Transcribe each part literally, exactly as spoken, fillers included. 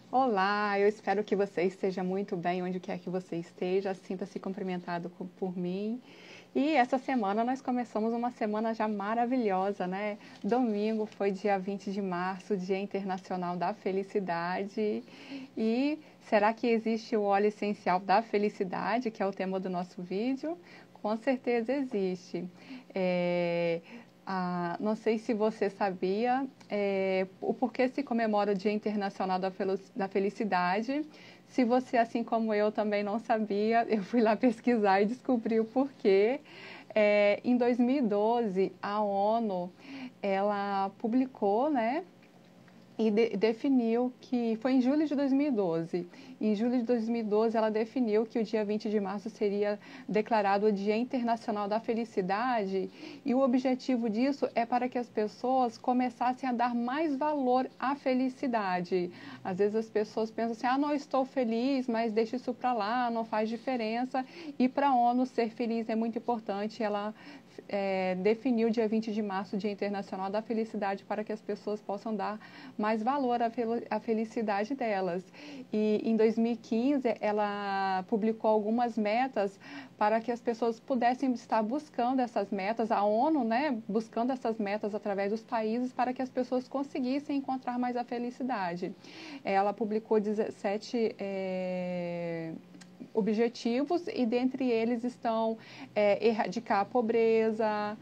Olá, eu espero que você esteja muito bem onde quer que você esteja, sinta-se cumprimentado co- por mim. E essa semana nós começamos uma semana já maravilhosa, né? Domingo foi dia vinte de março, Dia Internacional da Felicidade. E será que existe o óleo essencial da felicidade, que é o tema do nosso vídeo? Com certeza existe. É, ah, não sei se você sabia, é, o porquê se comemora o Dia Internacional da Felo- da Felicidade. Se você, assim como eu, também não sabia, eu fui lá pesquisar e descobri o porquê. É, em dois mil e doze, a ONU, ela publicou, né, e de, definiu que, foi em julho de dois mil e doze, em julho de dois mil e doze ela definiu que o dia vinte de março seria declarado o Dia Internacional da Felicidade, e o objetivo disso é para que as pessoas começassem a dar mais valor à felicidade. Às vezes as pessoas pensam assim, ah, não estou feliz, mas deixa isso para lá, não faz diferença, e para a ONU ser feliz é muito importante. Ela é, definiu o dia vinte de março, Dia Internacional da Felicidade, para que as pessoas possam dar mais valor à, fel à felicidade delas. E em dois mil e quinze, ela publicou algumas metas para que as pessoas pudessem estar buscando essas metas, a ONU, né, buscando essas metas através dos países para que as pessoas conseguissem encontrar mais a felicidade. Ela publicou dezessete é, objetivos, e dentre eles estão é, erradicar a pobreza,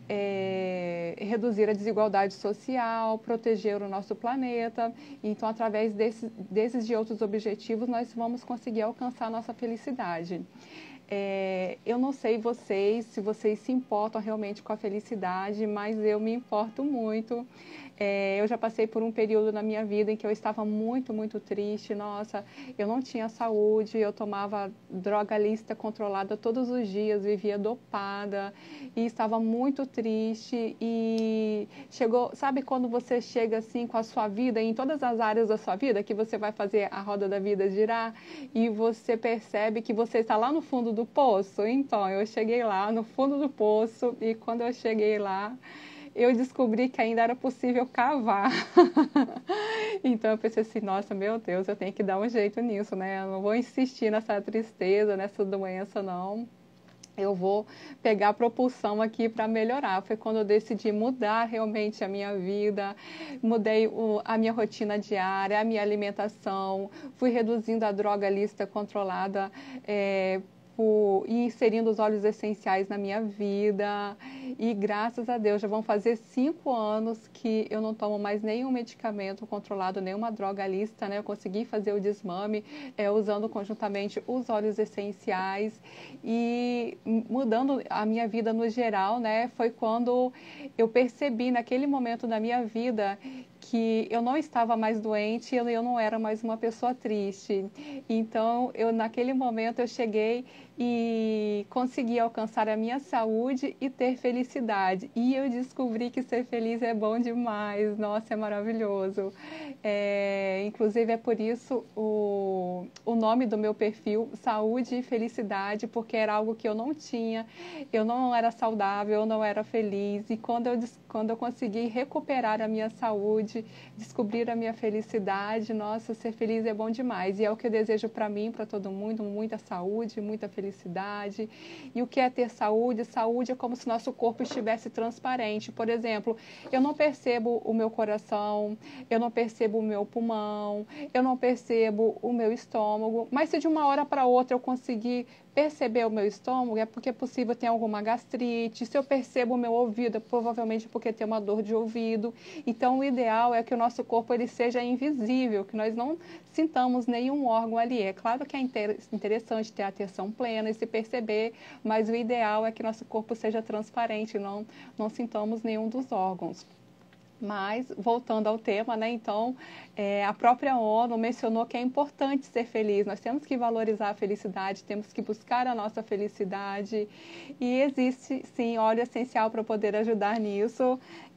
é, reduzir a desigualdade social, proteger o nosso planeta. Então, através desses, desses e outros objetivos, nós vamos conseguir alcançar a nossa felicidade. É, eu não sei vocês, se vocês se importam realmente com a felicidade, mas eu me importo muito. É, eu já passei por um período na minha vida em que eu estava muito, muito triste. Nossa, eu não tinha saúde, eu tomava droga lícita controlada todos os dias, vivia dopada e estava muito triste. E chegou, sabe quando você chega assim com a sua vida, em todas as áreas da sua vida, que você vai fazer a roda da vida girar e você percebe que você está lá no fundo do poço? Então, eu cheguei lá no fundo do poço, e quando eu cheguei lá, eu descobri que ainda era possível cavar. Então eu pensei assim, nossa, meu Deus, eu tenho que dar um jeito nisso, né? Eu não vou insistir nessa tristeza, nessa doença, não. Eu vou pegar a propulsão aqui para melhorar. Foi quando eu decidi mudar realmente a minha vida, mudei o, a minha rotina diária, a minha alimentação, fui reduzindo a droga lícita controlada, é, por, e inserindo os óleos essenciais na minha vida. E graças a Deus, já vão fazer cinco anos que eu não tomo mais nenhum medicamento controlado, nenhuma droga lícita, né? Eu consegui fazer o desmame é, usando conjuntamente os óleos essenciais, e mudando a minha vida no geral, né? Foi quando eu percebi naquele momento da minha vida que eu não estava mais doente, eu, eu não era mais uma pessoa triste. Então, eu naquele momento eu cheguei e consegui alcançar a minha saúde e ter felicidade. E eu descobri que ser feliz é bom demais. Nossa, é maravilhoso. É, inclusive é por isso o, o nome do meu perfil, Saúde e Felicidade, porque era algo que eu não tinha, eu não era saudável, eu não era feliz. E quando eu, quando eu consegui recuperar a minha saúde, descobrir a minha felicidade, nossa, ser feliz é bom demais. E é o que eu desejo para mim, para todo mundo, muita saúde, muita felicidade. E o que é ter saúde? Saúde é como se nosso corpo estivesse transparente. Por exemplo, eu não percebo o meu coração, eu não percebo o meu pulmão, eu não percebo o meu estômago, mas se de uma hora para outra eu conseguir perceber o meu estômago, é porque é possível ter alguma gastrite. Se eu percebo o meu ouvido, é provavelmente porque tem uma dor de ouvido. Então, o ideal é que o nosso corpo ele seja invisível, que nós não sintamos nenhum órgão ali. É claro que é interessante ter a atenção plena e se perceber, mas o ideal é que nosso corpo seja transparente, não, não sintamos nenhum dos órgãos. Mas, voltando ao tema, né, então, é, a própria ONU mencionou que é importante ser feliz, nós temos que valorizar a felicidade, temos que buscar a nossa felicidade, e existe, sim, óleo essencial para poder ajudar nisso,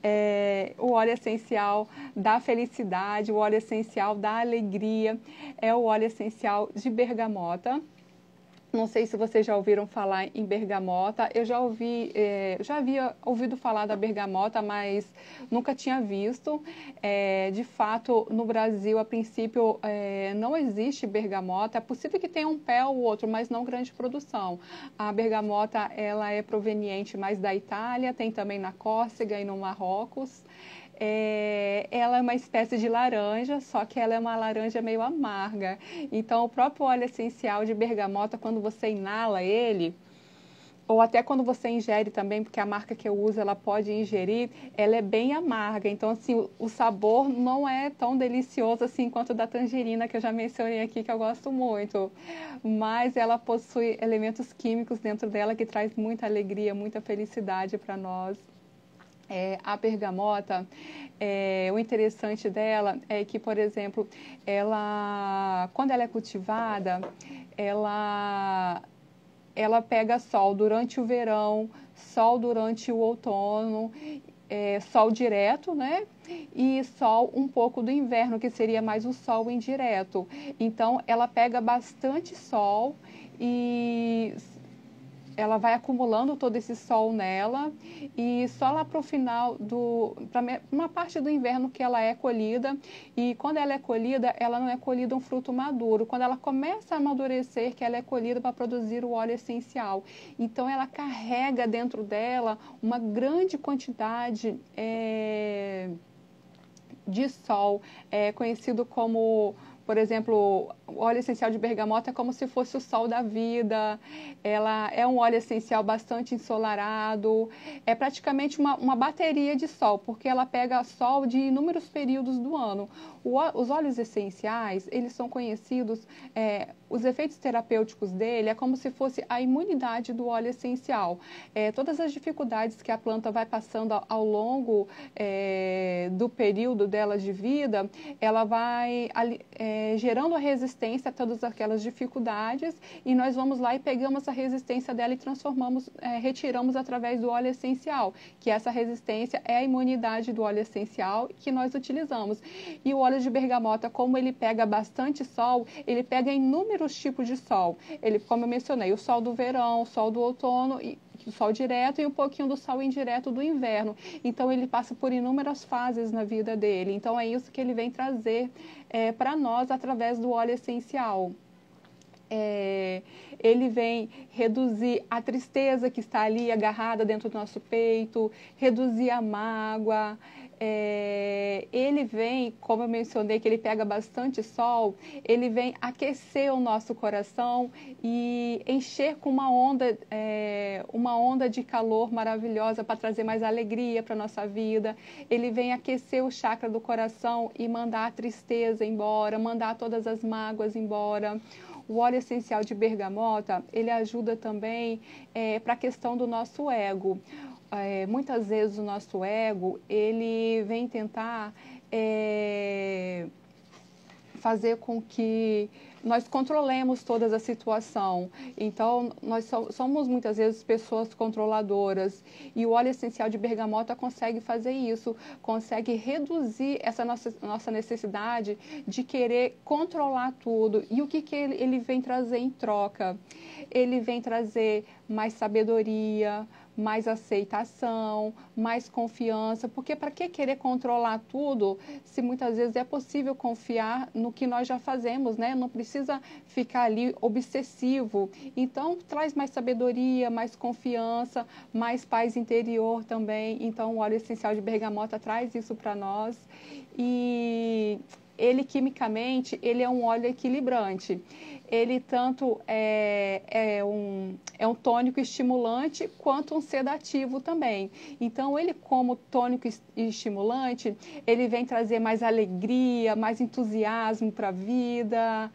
é, o óleo essencial da felicidade, o óleo essencial da alegria, é o óleo essencial de bergamota. Não sei se vocês já ouviram falar em bergamota. Eu já ouvi, é, já havia ouvido falar da bergamota, mas nunca tinha visto. É, de fato, no Brasil, a princípio, é, não existe bergamota. É possível que tenha um pé ou outro, mas não grande produção. A bergamota, ela é proveniente mais da Itália, tem também na Córcega e no Marrocos. É, ela é uma espécie de laranja, só que ela é uma laranja meio amarga. Então, o próprio óleo essencial de bergamota, quando você inala ele, ou até quando você ingere também, porque a marca que eu uso, ela pode ingerir, ela é bem amarga. Então, assim, o, o sabor não é tão delicioso assim quanto o da tangerina, que eu já mencionei aqui, que eu gosto muito. Mas ela possui elementos químicos dentro dela que traz muita alegria, muita felicidade para nós. É, a bergamota, é, o interessante dela é que, por exemplo, ela, quando ela é cultivada, ela, ela pega sol durante o verão, sol durante o outono, é, sol direto, né? E sol um pouco do inverno, que seria mais o sol indireto. Então, ela pega bastante sol e ela vai acumulando todo esse sol nela e só lá para o final do, para uma parte do inverno que ela é colhida, e quando ela é colhida, ela não é colhida um fruto maduro. Quando ela começa a amadurecer, que ela é colhida para produzir o óleo essencial. Então ela carrega dentro dela uma grande quantidade é, de sol, é, conhecido como, por exemplo, o óleo essencial de bergamota é como se fosse o sol da vida. Ela é um óleo essencial bastante ensolarado. É praticamente uma, uma bateria de sol, porque ela pega sol de inúmeros períodos do ano. O, os óleos essenciais, eles são conhecidos, é, os efeitos terapêuticos dele é como se fosse a imunidade do óleo essencial. É, todas as dificuldades que a planta vai passando ao, ao longo é, do período dela de vida, ela vai é, gerando a resistência a todas aquelas dificuldades, e nós vamos lá e pegamos a resistência dela e transformamos, é, retiramos através do óleo essencial, que essa resistência é a imunidade do óleo essencial que nós utilizamos. E o óleo de bergamota, como ele pega bastante sol, ele pega inúmeros tipos de sol. Ele, como eu mencionei, o sol do verão, o sol do outono, e o sol direto e um pouquinho do sol indireto do inverno. Então, ele passa por inúmeras fases na vida dele. Então, é isso que ele vem trazer é, para nós através do óleo essencial. É, ele vem reduzir a tristeza que está ali agarrada dentro do nosso peito, reduzir a mágoa. É, ele vem, como eu mencionei, que ele pega bastante sol, ele vem aquecer o nosso coração e encher com uma onda, é, uma onda de calor maravilhosa para trazer mais alegria para a nossa vida. Ele vem aquecer o chakra do coração e mandar a tristeza embora, mandar todas as mágoas embora. O óleo essencial de bergamota, ele ajuda também é, para a questão do nosso ego. É, muitas vezes o nosso ego, ele vem tentar é, fazer com que nós controlemos toda a situação. Então, nós so, somos muitas vezes pessoas controladoras, e o óleo essencial de bergamota consegue fazer isso, consegue reduzir essa nossa, nossa necessidade de querer controlar tudo. E o que, que ele, ele vem trazer em troca? Ele vem trazer mais sabedoria, mais aceitação, mais confiança, porque para que querer controlar tudo se muitas vezes é possível confiar no que nós já fazemos, né? Não precisa ficar ali obsessivo. Então, traz mais sabedoria, mais confiança, mais paz interior também. Então, o óleo essencial de bergamota traz isso para nós. E ele, quimicamente, ele é um óleo equilibrante. Ele tanto é, é, um, é um tônico estimulante quanto um sedativo também. Então, ele como tônico e estimulante, ele vem trazer mais alegria, mais entusiasmo para a vida.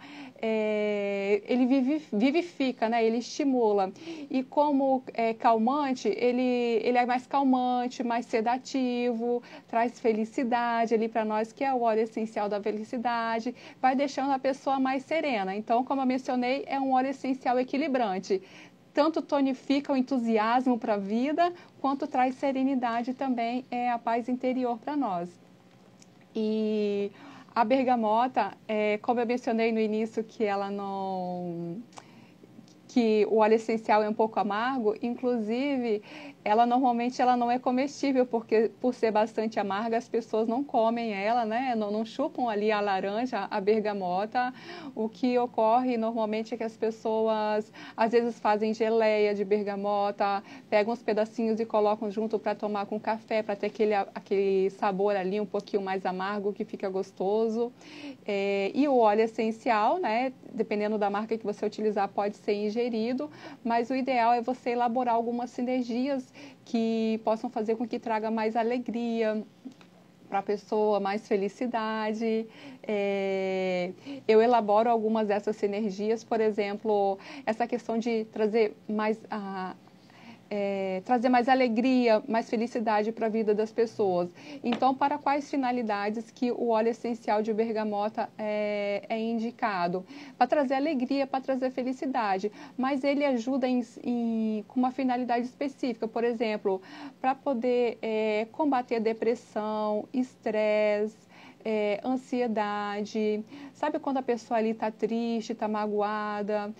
É, ele vivifica, né? Ele estimula. E como é, calmante, ele, ele é mais calmante, mais sedativo, traz felicidade ali para nós, que é o óleo essencial da felicidade, vai deixando a pessoa mais serena. Então, como eu mencionei, é um óleo essencial equilibrante. Tanto tonifica o entusiasmo para a vida, quanto traz serenidade também, é a paz interior para nós. E a bergamota, é, como eu mencionei no início, que ela não, que o óleo essencial é um pouco amargo, inclusive, ela normalmente ela não é comestível, porque por ser bastante amarga, as pessoas não comem ela, né? Não, não chupam ali a laranja, a bergamota. O que ocorre normalmente é que as pessoas, às vezes, fazem geleia de bergamota, pegam uns pedacinhos e colocam junto para tomar com café, para ter aquele, aquele sabor ali um pouquinho mais amargo, que fica gostoso. É, e o óleo essencial, né? Dependendo da marca que você utilizar, pode ser ingerido, mas o ideal é você elaborar algumas sinergias que possam fazer com que traga mais alegria para a pessoa, mais felicidade. É, eu elaboro algumas dessas sinergias, por exemplo, essa questão de trazer mais a É, trazer mais alegria, mais felicidade para a vida das pessoas. Então, para quais finalidades que o óleo essencial de bergamota é, é indicado? Para trazer alegria, para trazer felicidade, mas ele ajuda em, em, com uma finalidade específica, por exemplo, para poder é, combater a depressão, estresse, É, ansiedade, sabe quando a pessoa ali está triste, está magoada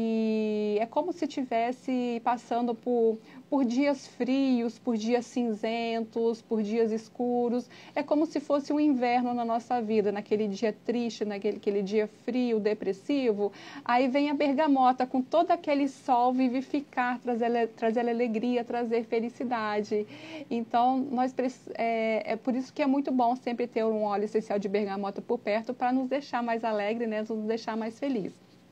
e é como se estivesse passando por, por dias frios, por dias cinzentos, por dias escuros, é como se fosse um inverno na nossa vida, naquele dia triste, naquele aquele dia frio, depressivo, aí vem a bergamota com todo aquele sol vivificar, trazer, trazer alegria, trazer felicidade. Então, nós, é, é por isso que é muito bom sempre ter um óleo essencial de bergamota por perto para nos deixar mais alegre, né, nos deixar mais feliz.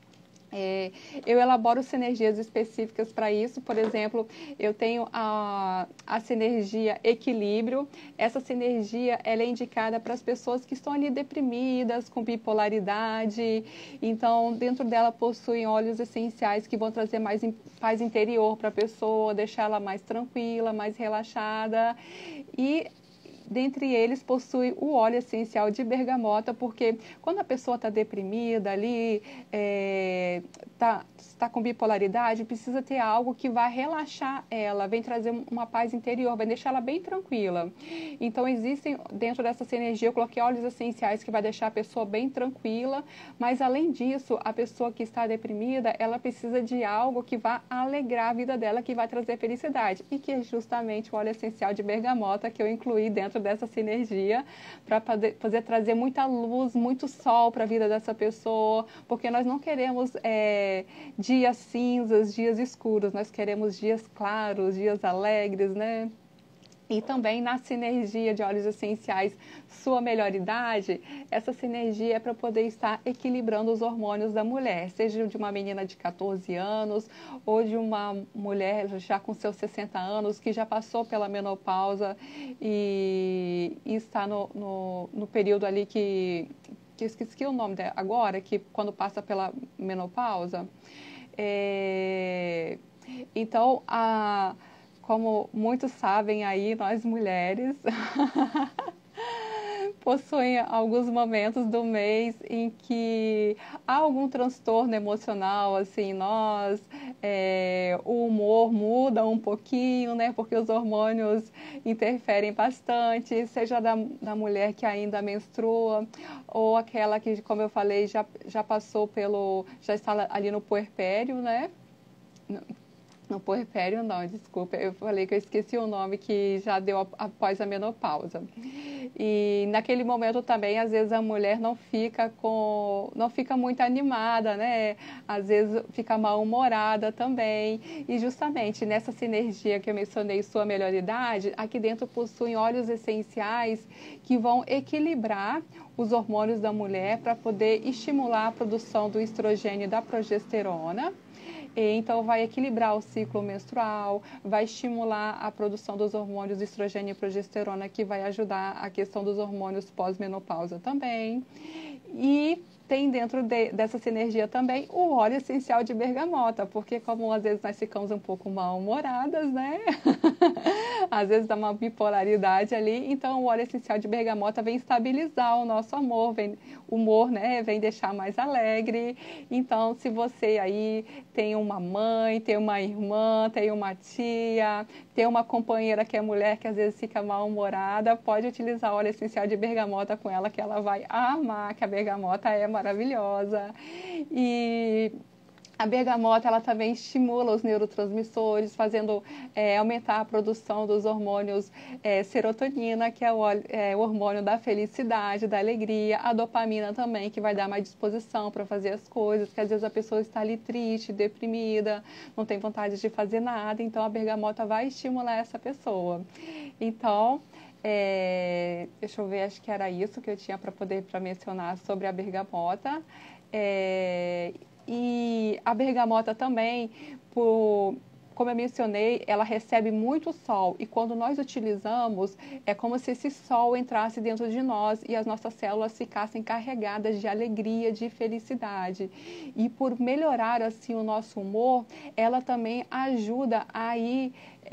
É, eu elaboro sinergias específicas para isso, por exemplo, eu tenho a, a sinergia equilíbrio. Essa sinergia ela é indicada para as pessoas que estão ali deprimidas, com bipolaridade, então dentro dela possuem óleos essenciais que vão trazer mais paz interior para a pessoa, deixar ela mais tranquila, mais relaxada. E dentre eles possui o óleo essencial de bergamota, porque quando a pessoa está deprimida ali, é, tá, está com bipolaridade, precisa ter algo que vai relaxar ela, vem trazer uma paz interior, vai deixar ela bem tranquila. Então existem, dentro dessa sinergia, eu coloquei óleos essenciais que vai deixar a pessoa bem tranquila, mas além disso, a pessoa que está deprimida, ela precisa de algo que vá alegrar a vida dela, que vai trazer felicidade, e que é justamente o óleo essencial de bergamota que eu incluí dentro dessa sinergia para poder, poder trazer muita luz, muito sol para a vida dessa pessoa, porque nós não queremos é, dias cinzas, dias escuros, nós queremos dias claros, dias alegres, né? E também na sinergia de óleos essenciais Sua Melhor Idade, essa sinergia é para poder estar equilibrando os hormônios da mulher, seja de uma menina de quatorze anos ou de uma mulher já com seus sessenta anos, que já passou pela menopausa e, e está no, no, no período ali que, que eu esqueci o nome dela agora, que quando passa pela menopausa. É, então, a... Como muitos sabem aí, nós mulheres possuem alguns momentos do mês em que há algum transtorno emocional, assim, nós, é, o humor muda um pouquinho, né, porque os hormônios interferem bastante, seja da, da mulher que ainda menstrua, ou aquela que, como eu falei, já, já passou pelo, já está ali no puerpério, né, no puerpério não, desculpa, eu falei que eu esqueci o nome, que já deu após a menopausa. E naquele momento também, às vezes a mulher não fica com, não fica muito animada, né? Às vezes fica mal-humorada também. E justamente nessa sinergia que eu mencionei, Sua Melhor Idade, aqui dentro possuem óleos essenciais que vão equilibrar os hormônios da mulher para poder estimular a produção do estrogênio e da progesterona. Então, vai equilibrar o ciclo menstrual, vai estimular a produção dos hormônios estrogênio e progesterona, que vai ajudar a questão dos hormônios pós-menopausa também. E tem dentro de, dessa sinergia também o óleo essencial de bergamota, porque como às vezes nós ficamos um pouco mal-humoradas, né? Às vezes dá uma bipolaridade ali, então o óleo essencial de bergamota vem estabilizar o nosso amor, vem, humor, né? Vem deixar mais alegre. Então, se você aí tem uma mãe, tem uma irmã, tem uma tia, tem uma companheira que é mulher que às vezes fica mal-humorada, pode utilizar óleo essencial de bergamota com ela, que ela vai amar, que a bergamota é maravilhosa. E A bergamota, ela também estimula os neurotransmissores, fazendo é, aumentar a produção dos hormônios é, serotonina, que é o, é o hormônio da felicidade, da alegria, a dopamina também, que vai dar mais disposição para fazer as coisas, porque às vezes a pessoa está ali triste, deprimida, não tem vontade de fazer nada, então a bergamota vai estimular essa pessoa. Então, é, deixa eu ver, acho que era isso que eu tinha para poder pra mencionar sobre a bergamota. É, e a bergamota também, por, como eu mencionei, ela recebe muito sol e quando nós utilizamos, é como se esse sol entrasse dentro de nós e as nossas células ficassem carregadas de alegria, de felicidade. E por melhorar assim o nosso humor, ela também ajuda a ir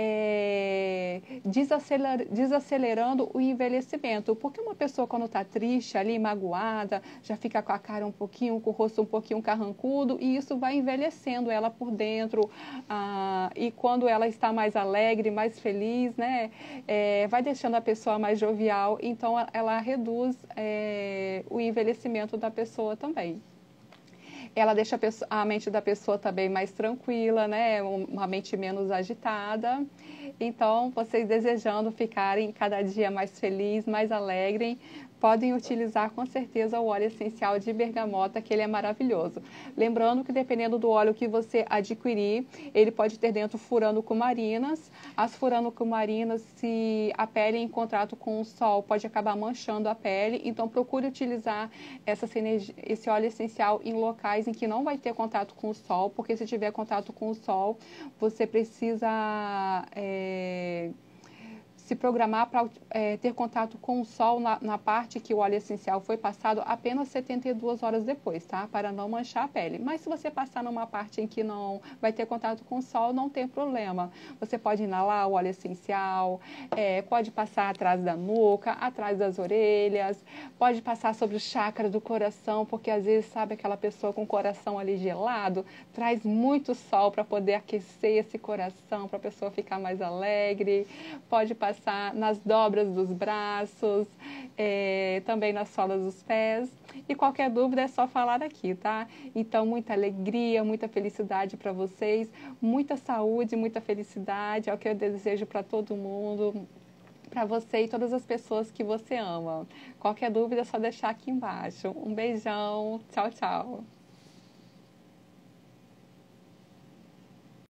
é, desacelerar, desacelerando o envelhecimento. Porque uma pessoa quando está triste, ali magoada, já fica com a cara um pouquinho, com o rosto um pouquinho carrancudo e isso vai envelhecendo ela por dentro. Ah, e quando ela está mais alegre, mais feliz, né, é, vai deixando a pessoa mais jovial, então ela reduz é, o envelhecimento da pessoa também. Ela deixa a, pessoa, a mente da pessoa também mais tranquila, né, uma mente menos agitada. Então, vocês desejando ficarem cada dia mais felizes, mais alegres, podem utilizar com certeza o óleo essencial de bergamota, que ele é maravilhoso. Lembrando que dependendo do óleo que você adquirir, ele pode ter dentro furano-cumarinas. As furano-cumarinas, se a pele em contato com o sol, pode acabar manchando a pele. Então, procure utilizar essa, esse óleo essencial em locais em que não vai ter contato com o sol, porque se tiver contato com o sol, você precisa... É, se programar para é, ter contato com o sol na, na parte que o óleo essencial foi passado apenas setenta e duas horas depois, tá? Para não manchar a pele. Mas se você passar numa parte em que não vai ter contato com o sol, não tem problema. Você pode inalar o óleo essencial, é, pode passar atrás da nuca, atrás das orelhas, pode passar sobre o chakra do coração, porque às vezes, sabe, aquela pessoa com o coração ali gelado, traz muito sol para poder aquecer esse coração, para a pessoa ficar mais alegre. Pode passar nas dobras dos braços, é, também nas solas dos pés. E qualquer dúvida é só falar aqui, tá? Então, muita alegria, muita felicidade para vocês, muita saúde, muita felicidade, é o que eu desejo para todo mundo, para você e todas as pessoas que você ama. Qualquer dúvida é só deixar aqui embaixo. Um beijão, tchau, tchau.